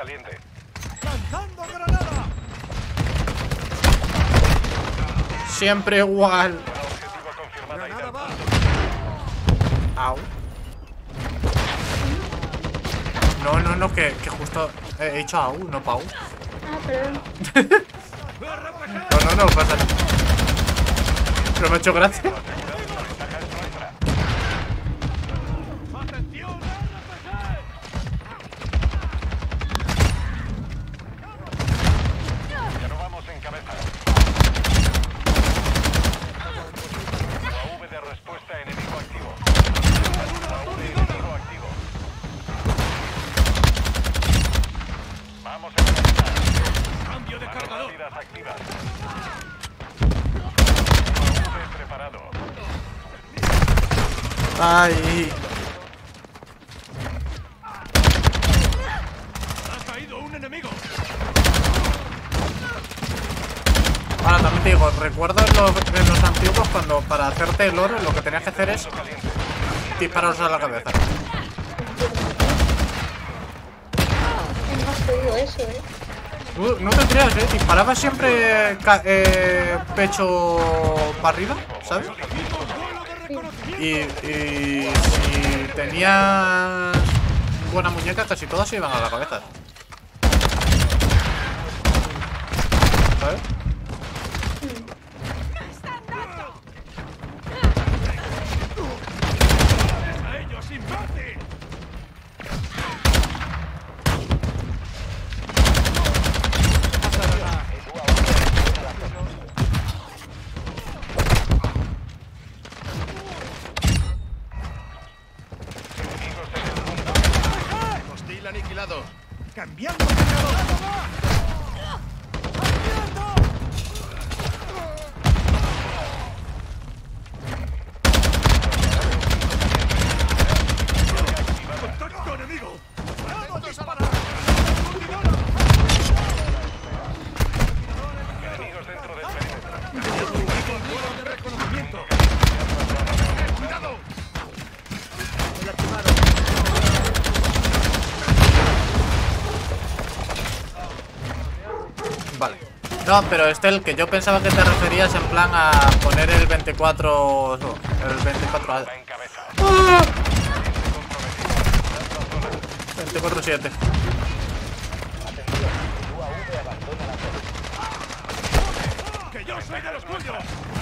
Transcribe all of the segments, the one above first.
caliente. ¡Lanzando granada! Siempre igual. Objetivo confirmado. ¡Granada va! Au. No, que justo he hecho au, no pau. Ah, perdón. No, pasa nada. Pero me ha hecho gracia. ¡Atención! Ya no vamos en cabeza. UAV de respuesta enemigo activo. UAV enemigo activo. Vamos a comenzar. ¡Cambio de cargador! Rápidas activas. UAV preparado. Ay. ¡Ha caído un enemigo! Ahora también te digo, recuerdo en los antiguos cuando para hacerte el oro lo que tenías que hacer es dispararos a la cabeza. Es más jodido eso, No te creas, disparabas siempre pecho para arriba, ¿sabes? Y si tenías buena muñeca, casi todas se iban a la cabeza. ¿Sabes? ¡A ellos, imbécil! Hostil aniquilado. ¡Cambiando cargador! ¡Contacto enemigo! ¡Puedo disparar! Enemigos dentro del perímetro. ¡Vuelo de reconocimiento! ¡Cuidado! Vale. No, pero el que yo pensaba que te referías en plan a poner el 24... El 24... Va en cabeza. 24/7. ¡Que yo soy de los tuyos!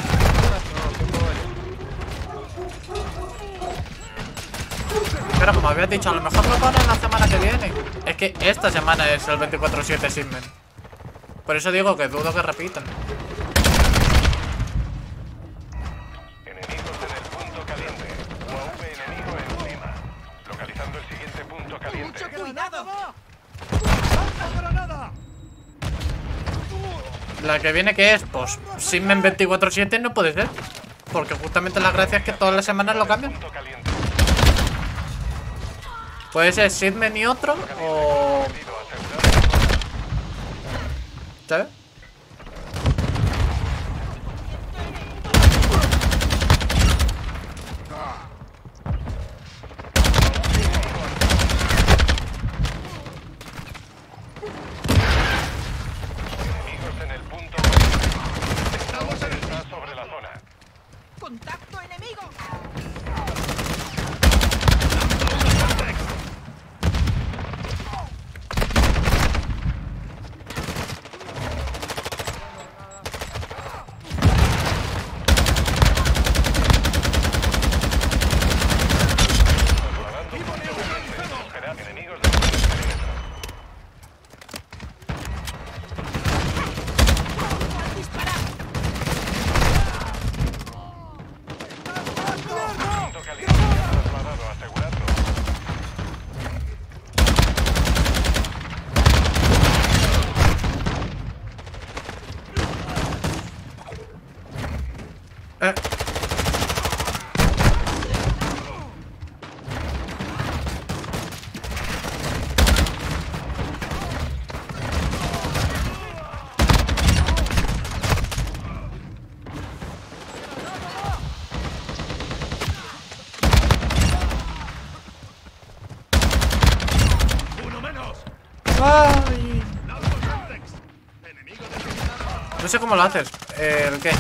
Pero como habías dicho, a lo mejor lo ponen la semana que viene. Es que esta semana es el 24/7 Sigmen. Por eso digo que dudo que repitan. Enemigos en el punto caliente. UAV enemigo encima. Localizando el siguiente punto caliente. ¡Granada va! ¡Lanza granada! La que viene que es, pues, Sigmen 24/7 no puede ser. Porque justamente la gracia es que todas las semanas lo cambian. Punto caliente. Puede ser Sigmen y otro, o... Pedido asegurado. ¿sabes? Enemigos en el punto. Estamos sobre la zona. ¡Contacto enemigo! Ay. No sé cómo lo haces. ¿El qué?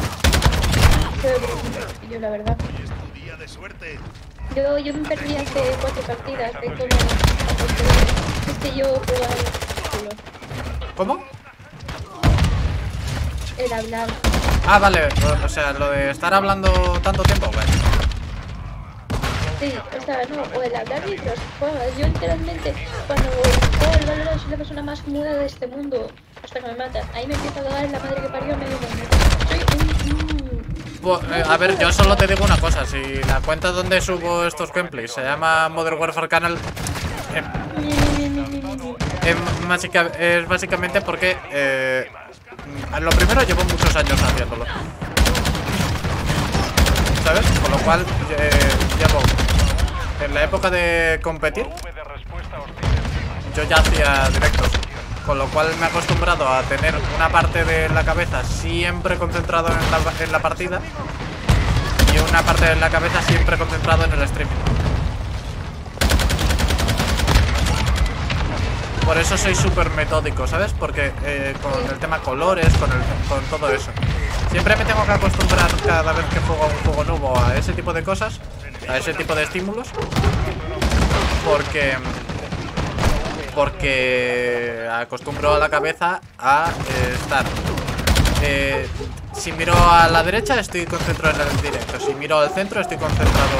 Yo la verdad. Es tu día de suerte. Yo me perdí hace 4 partidas de cómo. Es que yo jugaba solo. ¿Cómo? El hablar. Ah, vale. O sea, lo de estar hablando tanto tiempo, vale. Sí, o sea, no, o el hablar mientras juegas. Yo literalmente, cuando juego el Valorant, soy la persona más muda de este mundo. Hasta que me matan. Ahí me empiezo a cagar en la madre que parió a medio mundo. Soy A ver, yo solo te digo una cosa. Si la cuenta donde subo estos gameplays se llama Modern Warfare Canal, es básicamente porque lo primero, llevo muchos años haciéndolo, ¿sabes? Con lo cual llevo en la época de competir, yo ya hacía directos, con lo cual me he acostumbrado a tener una parte de la cabeza siempre concentrado en la partida y una parte de la cabeza siempre concentrado en el streaming. Por eso soy súper metódico, ¿sabes? Porque con el tema colores, con todo eso, siempre me tengo que acostumbrar cada vez que juego un juego nuevo a ese tipo de cosas, a ese tipo de estímulos, porque acostumbro a la cabeza a estar. Si miro a la derecha estoy concentrado en el directo, si miro al centro estoy concentrado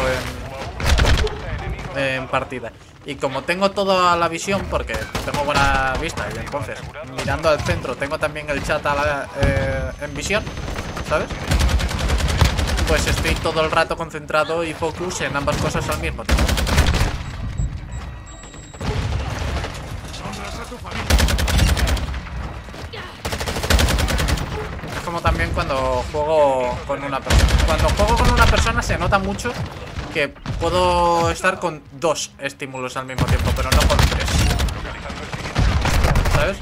en partida. Y como tengo toda la visión, porque tengo buena vista, y entonces mirando al centro tengo también el chat en visión, ¿sabes? Pues estoy todo el rato concentrado y focus en ambas cosas al mismo tiempo. Es como también cuando juego con una persona. Cuando juego con una persona se nota mucho que puedo estar con 2 estímulos al mismo tiempo, pero no con 3. ¿Sabes?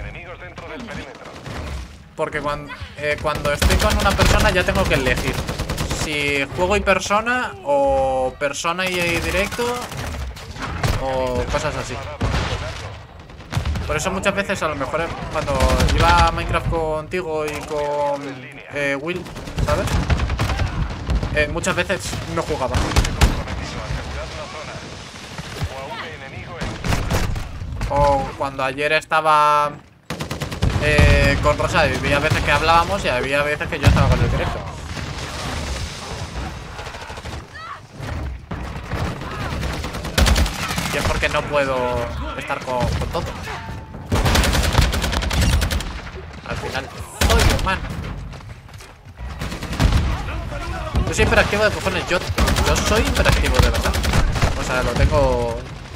Porque cuando estoy con una persona ya tengo que elegir si juego y persona o persona y directo o cosas así. Por eso muchas veces a lo mejor cuando iba a Minecraft contigo y con Will, ¿sabes? Muchas veces no jugaba. O cuando ayer estaba con Rosa, y había veces que hablábamos y había veces que yo estaba con el directo. Y es porque no puedo estar con todo. Al final soy humano. Yo soy hiperactivo de cojones. Yo soy hiperactivo de verdad. O sea, lo tengo.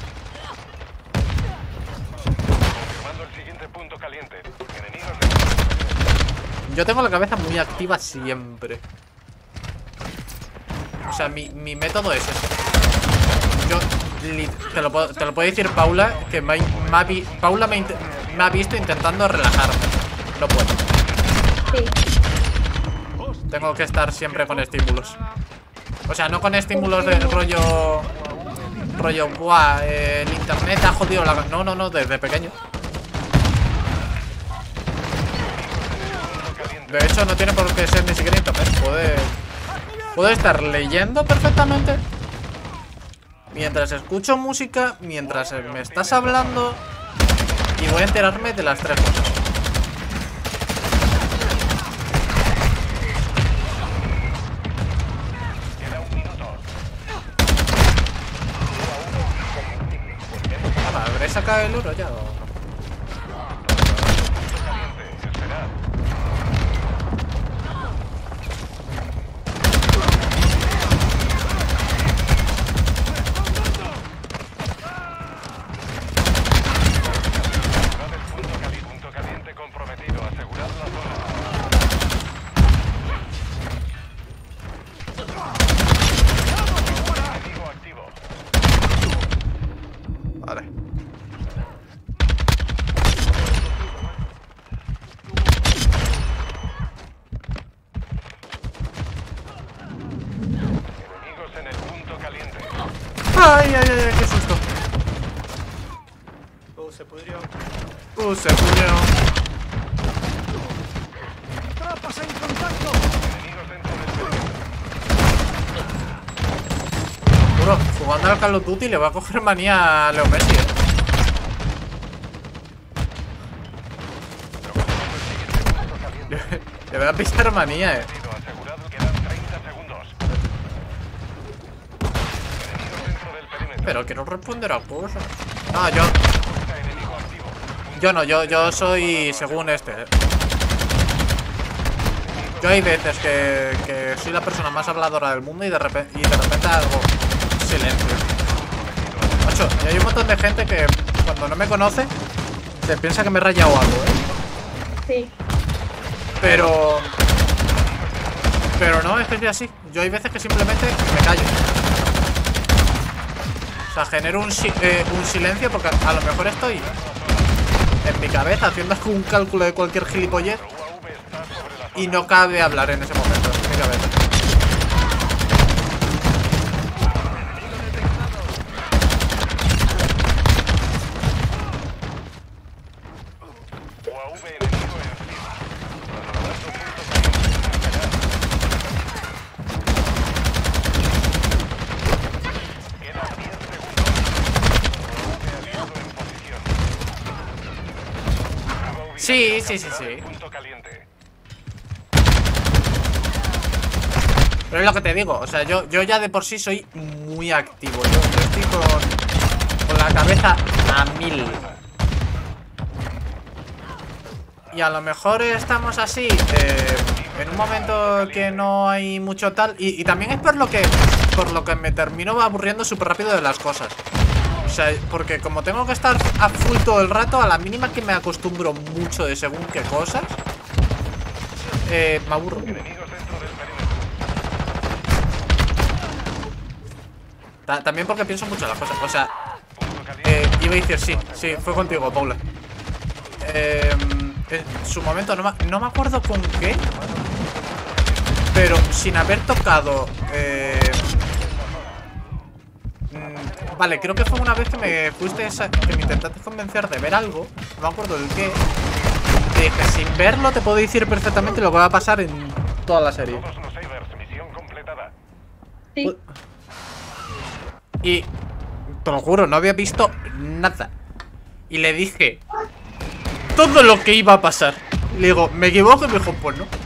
Yo tengo la cabeza muy activa siempre. O sea, mi método es ese. Yo te lo puede decir Paula, que Paula me ha visto intentando relajarme. No puedo. Sí. Tengo que estar siempre con estímulos. O sea, no con estímulos de rollo, buah, el internet ha jodido la... No, desde pequeño. De hecho, no tiene por qué ser ni siquiera internet. Puedo estar leyendo perfectamente mientras escucho música, mientras me estás hablando, y voy a enterarme de las 3 cosas. ¿Habré sacado el oro ya o no? Vale. Ay, qué susto. Oh, se podría Sergio. ¡Tropas en contacto! Enemigos dentro del perímetro. Bro, jugando al Call of Duty le va a coger manía a Leo Messi, Le voy a pisar manía, Sido asegurado, quedan 30 segundos. Enemigos dentro del perímetro. Pero quiero responder a cosas. No, Enemigo activo. yo no, yo soy según este. Yo hay veces que soy la persona más habladora del mundo y de repente hago silencio. Macho, y hay un montón de gente que cuando no me conoce se piensa que me he rayado algo, Sí. Pero no, es que soy así. Yo hay veces que simplemente me callo. O sea, genero un silencio porque a lo mejor estoy en mi cabeza haciendo un cálculo de cualquier gilipollez y no cabe hablar en ese momento en mi cabeza. UAV enemigo encima. Quedan 10 segundos. UAV aliado en posición. Sí. Punto caliente. Pero es lo que te digo, o sea, yo ya de por sí soy muy activo. Yo estoy con la cabeza a 1000. Y a lo mejor estamos así en un momento que no hay mucho tal. Y también es por lo que me termino aburriendo súper rápido de las cosas. O sea, porque como tengo que estar a full todo el rato, a la mínima que me acostumbro mucho de según qué cosas, me aburro. Enemigos dentro del perímetro. También porque pienso mucho en las cosas. O sea, Punto caliente. iba a decir sí, fue contigo, Paula. En su momento no me acuerdo con qué, pero sin haber tocado vale, creo que fue una vez que me fuiste que me intentaste convencer de ver algo. No me acuerdo del qué. Te dije, sin verlo te puedo decir perfectamente lo que va a pasar en toda la serie. Todos los Sabers, misión completada. Sí. Y te lo juro, no había visto nada. Y le dije todo lo que iba a pasar. Le digo, ¿me equivoco? Y me dijo, pues no.